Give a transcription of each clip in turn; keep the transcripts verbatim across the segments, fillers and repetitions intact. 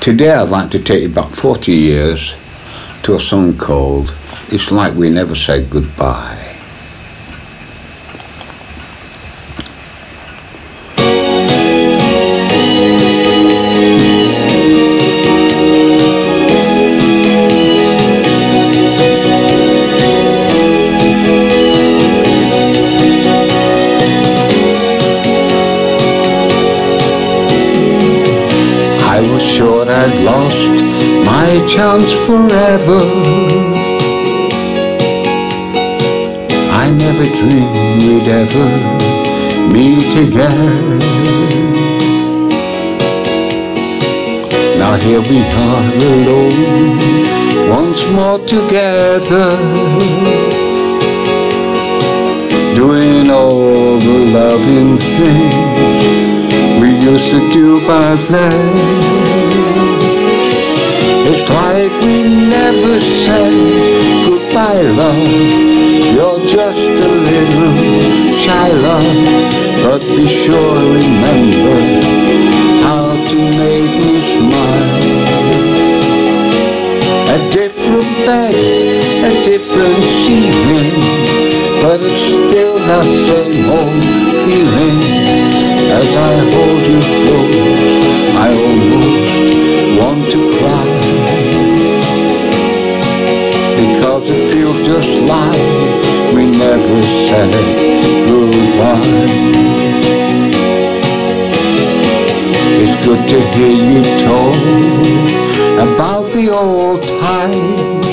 Today I'd like to take you back forty years to a song called It's Like We Never Said Goodbye. I was sure I'd lost my chance forever. I never dreamed we'd ever meet again. Now here we are alone, once more together, doing all the loving things we used to do back then. It's like we never said goodbye, love. You're just a little shy, love, but be sure remember how to make me smile. A different bed, a different ceiling, but it's still that same old feeling. As I hold you close, I almost want to cry, because it feels just like we never said goodbye. It's good to hear you talk about the old times.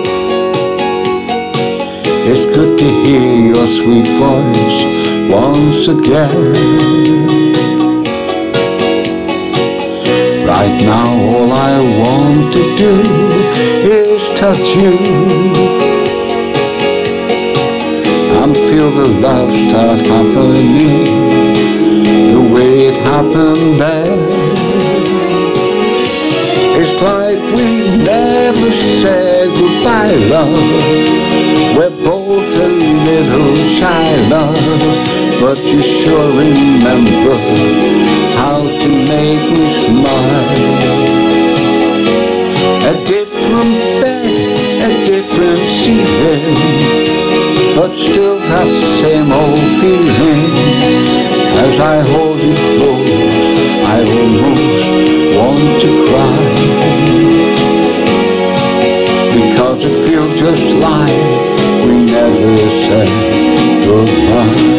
It's good to hear your sweet voice once again. Right now all I want to do is touch you and feel the love start happening the way it happened there. It's like we never said goodbye, love. We're both a little shy, love, but you sure remember how to make me smile. A different bed, a different ceiling, but still that same old feeling. As I hold you close, I almost want to cry, because it feels just like we never said goodbye.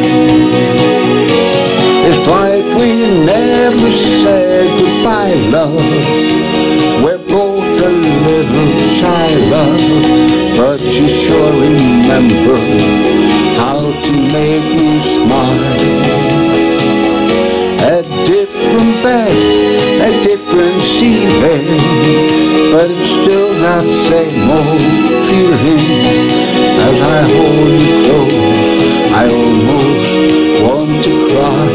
It's like we never said goodbye, love. We're both a little shy, love, but you sure remember how to make me smile. A different bed, a different ceiling, but it's still that same old feeling. As I hold you close, I almost want to cry,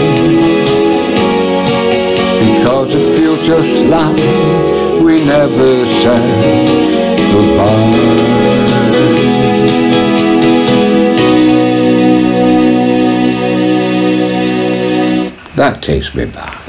because it feels just like we never said goodbye. That takes me back.